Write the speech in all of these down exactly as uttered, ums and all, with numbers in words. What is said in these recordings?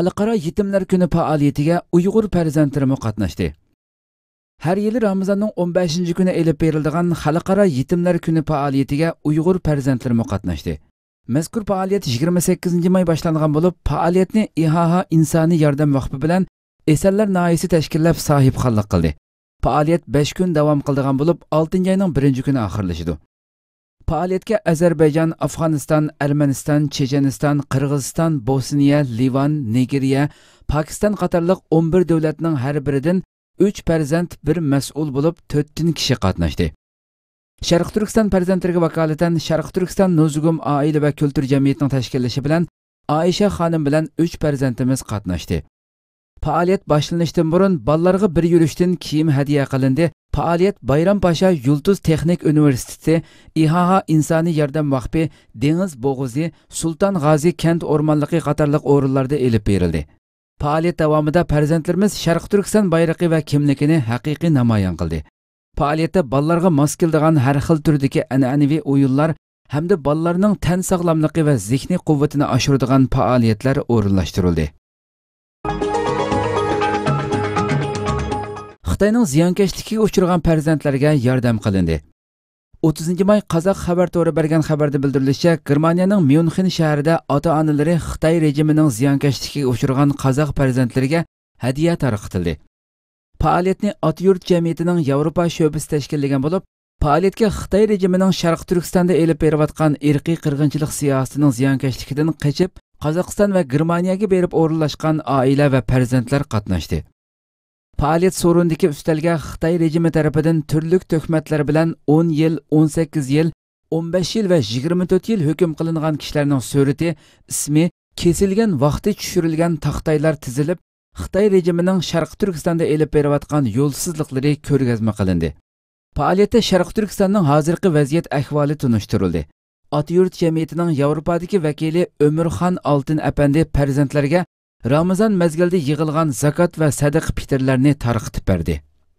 Xalqaro Yetimlar kuni faoliyatiga Uyg'ur farzandlari qatnashdi. Har yili Ramazonning o'n beshinchi kuni elib beriladigan Xalqaro Yetimlar kuni faoliyatiga Uyg'ur farzandlari qatnashdi. Mazkur faoliyat yigirma sakkizinchi may boshlangan bo'lib, faoliyatni I H H insoniy yordam vaqfi bilan Esenlar noyasi tashkillab sohibxonlik qildi. Faoliyat besh kun davom qildigan bo'lib, oltinchi oyning birinchi kuni oxirlashdi. Faoliyatga Ozarbayjon, Afg'oniston, Armaniston, Checheniston, Qirg'iziston, Bosniya, Livan, Nigeriya, Pokiston qatorliq o'n bir davlatning har biridan uch farzand bir mas'ul bo'lib to'rt kishi qatnashdi. Sharq Turkiston farzandlariga vakolatan Sharq Turkiston Nozugum oila va kultur jamiyatining tashkillashi bilan Aisha xonim bilan uch farzandimiz qatnashdi. Faoliyat boshlanishdan burun bolalarga bir yurishdan kiyim hadiya qilindi. Faoliyat Bayram Pasha Yulduz Texnik Universiteti, I H H insoniy yordam vaqfi, Dengiz Bo'g'uzi, Sulton G'ozi kent o'rmonligi qatorliq o'rinlarda elib berildi. Faoliyat davomida farzandlarimiz Sharq Turkiston bayrog'i va kimligini haqiqiy namoyon qildi. Faoliyatda bolalarga mos keladigan har xil turdagi an'anaviy o'yinlar hamda bolalarning tan sog'lomligi va zehniy quvvatini oshiradigan faoliyatlar o'rinlashtirildi. Xitoyning ziyonkashligiga uchragan farzandlarga yordam qilindi. o'ttizinchi may Qozoq xabar to'ri bergan xabarda bildirilishicha, Germaniyaning Myunxen shahrida ota-onalari Xitoy rejimining ziyonkashligiga uchragan qozoq farzandlariga hadiya tarqatildi. Faoliyatni Ot-yurt jamiyatining Yevropa sho'basi tashkillagan bo'lib, faoliyatga Xitoy rejimining Sharq Turkistonda elib berayotgan irqiy qirg'inchilik siyosatining ziyonkashligidan qochib, Qozog'iston va Germaniyaga berib o'rinlashgan oila va farzandlar qatnashdi. Faoliyat so'rindagi ustalga Xitoy rejimi tarafidan turli tuhmatlar bilan o'n yil, o'n sakkiz yil, o'n besh yil va yigirma to'rt yil hukm qilingan kishilarning surati, ismi, kesilgan vaqti tushirilgan taxtaylar tizilib, Xitoy rejimining Sharq Turkistonda elib berayotgan yo'lsizliklari ko'rgazma qilindi. Faoliyatda Sharq Turkistonning hozirgi vaziyat ahvoli tunishtirildi. Ot-yurt jamiyatining Yevropadagi vakili Ömürxon Oltin apandi farzandlarga Ramazon mezgilida yig'ilgan zakot va sadaqa fitrlarni tarqitib berdi.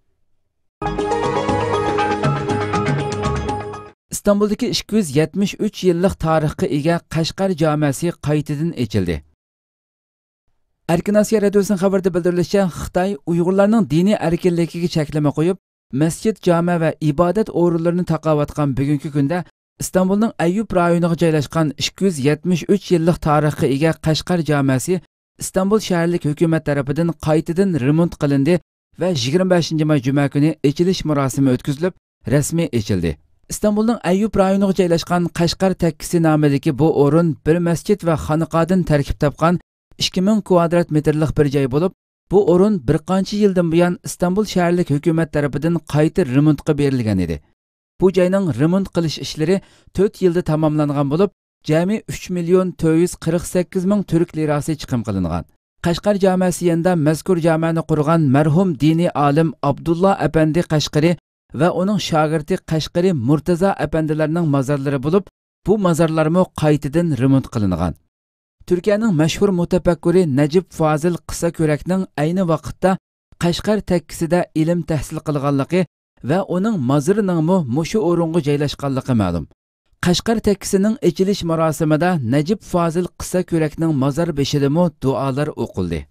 Istanbuldagi ikki yuz yetmish uch yillik tarixga ega Qashqar jamiasi qaytadan ochildi. Erkin Osiyo radiosining xabarida bildirilishicha, Xitoy Uyg'urlarning diniy erkinligiga cheklama qo'yib, masjid, jami va ibodat o'rinlarini taqovatgan bugungi kunda Istanbulning Ayyub rayoniga joylashgan ikki yuz yetmish uch yillik tarixga ega Qashqar jamiasi İstanbul shaharlik hukumat tarafidan qaytadan remont qilindi va yigirma beshinchi may juma kuni ochilish marosimi o'tkazilib, rasmiy ochildi. İstanbulning Ayyub rayoniga joylashgan Qashqar takkisi nomidagi bu o'rin bir masjid va xonaqodan tarkib topgan ikki ming kvadrat metrlik bir joy bo'lib, bu o'rin bir qancha yildan buyon İstanbul shaharlik hukumat tarafidan qayta remontga berilgan edi. Bu joyning remont qilish ishlari to'rt yilda tamomlangan bo'lib, jami uch million to'rt yuz qirq sakkiz ming turk lirasi chiqim qilingan. Qashqar jamiasi yanında mazkur jamiani qurgan marhum diniy olim Abdullah apandi Qashqari va uning shogirdi Qashqari Murtaza apandilarning mazarlari bo'lib, bu mazarlarmo qaytadan remont qilingan. Turkiyaning mashhur mutafakkiri Najib Fazil Qissa Ko'rakning ayni vaqtda Qashqar takkisida ilm tahsil qilganligi va uning mazarining mo mushu o'ringa joylashganligi ma'lum. Qashqar takkisining ochilish marosimida Najib Fazil Qissa Ko'rakning mazar beshidami duolar o'qildi.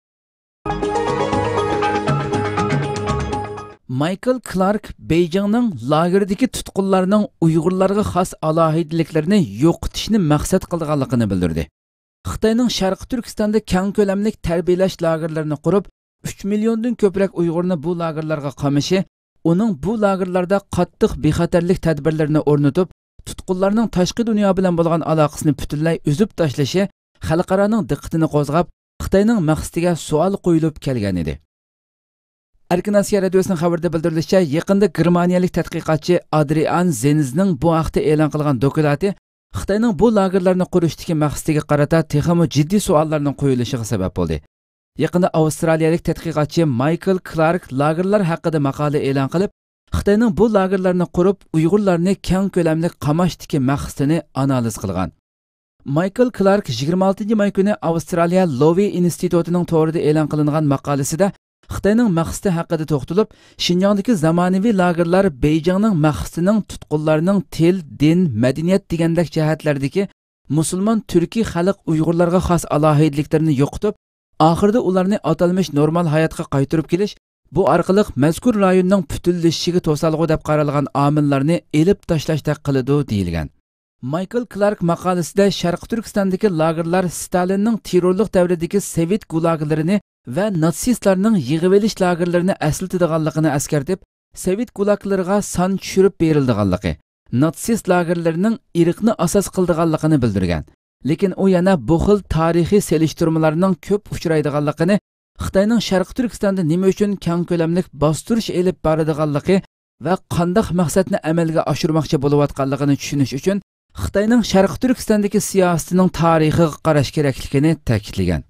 Michael Clark Beijingning lagerdagi tutqunlarning Uyg'urlarga xos alohidaliklarini yo'qotishni maqsad qilganligini bildirdi. Xitoyning Sharq Turkistonda keng ko'lamli tarbiyalash lagerlarini qurib, uch milliondan ko'proq Uyg'urni bu lagerlarga qamishi, uning bu lagerlarda qattiq bexatarlik tadbirlarini o'rnatib, tutqunlarning tashqi dunyo bilan bo'lgan aloqasini butunlay uzib tashlashi xalqaroning diqqatini qo'zg'ab, Xitoyning maqsadiga savol qo'yilib kelgan edi. Erkin Osiyo radiosining xabarida bildirilishicha, yaqinda germaniyalik tadqiqotchi Adrian Zenizning bu haqda e'lon qilgan dokumenti Xitoyning bu lagerlarni qurishdagi maqsadiga qarata texmo jiddiy savollarning qo'yilishiga sabab bo'ldi. Yaqinda Avstraliyalik tadqiqotchi Michael Clark lagerlar haqida maqola e'lon qilib, Xitoyning bu lagerlarni qurib, Uyg'urlarni keng ko'lamli qamashdagi maqsadini analiz qilgan. Michael Clark yigirma oltinchi may kuni Avstraliya Lowy institutining to'g'rida e'lon qilingan maqolasida Xitoyning maqsadi haqida to'xtalib, Xinjiangdagi zamonaviy lagerlar Beijingning maqsadining tutqunlarning til, din, madaniyat degandek jihatlardagi musulmon turkiy xalq Uyg'urlarga xos alohidliklarni yo'qotib, oxirida ularni atalmish normal hayotga qaytarib kelish, bu orqali mazkur rayonning butunlashishiga to'salg'u deb qaralgan omillarni elib tashlashda qiladi deyilgan. Michael Clark maqolasida Sharq Turkistondagi lagerlar Stalinning terrorlik davridagi Sovet gulaglarini va natsistlarning yig'ib olish lagerlarini aslatadiganligini eskartib, Sovet gulaglariga son tushirib berildiganligi, natsist lagerlarining irqni asos qildiganligini bildirgan. Lekin u yana bu xil tarixiy selishtirmalarning ko'p uchraydiganligini, Xitoyning Sharq Turkistonda nima uchun keng ko'lamli bostirish elib boradiganligi va qanday maqsadni amalga oshirmoqchi bo'layotganligini tushunish uchun Xitoyning Sharq Turkistondagi siyosatining tarixiga qarash kerakligini ta'kidlagan.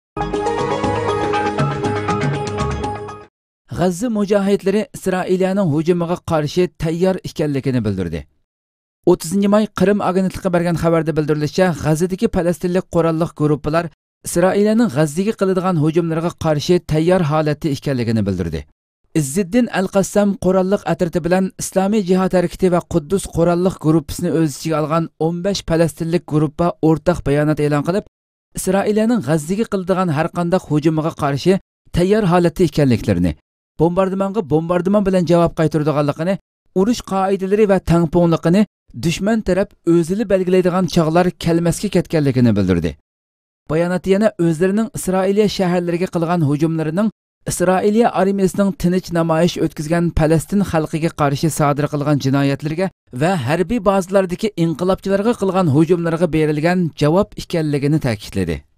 G'azza mujohidlari Isroiliyaning hujumiga qarshi tayyor ekanligini bildirdi. o'ttizinchi may Qrim agentligiga bergan xabarda bildirilishicha, G'azzadagi falastinlik qurolli guruhlar Isroiliyaning G'azzaga qiladigan hujumlariga qarshi tayyor holatda ekanligini bildirdi. Izziddin Al-Qassam qurolliq atriti bilan Islomiy jihad harakati va Quddus qurolliq guruhini o'z ichiga olgan o'n besh falastinlik guruhga o'rtaq bayonot e'lon qilib, Isroiliyaning G'azzaga qiladigan har qanday hujumiga qarshi tayyor holatda ekanliklarini, bombardimonga bombardimon bilan javob qaytaradiganligini, urush qoidalari va tangpongliqini dushman taraf o'zini belgilaydigan chog'lar kelmasga ketganligini bildirdi. Bayonot yana o'zlarining Isroiliya shaharlariga qilgan hujumlarining Isroiliya armiyasining tinch namoyish o'tkazgan Falastin xalqiga qarshi sodir qilgan jinoyatlarga va harbiy bazalardagi inqilobchilarga qilgan hujumlarga berilgan javob ekanligini ta'kidladi.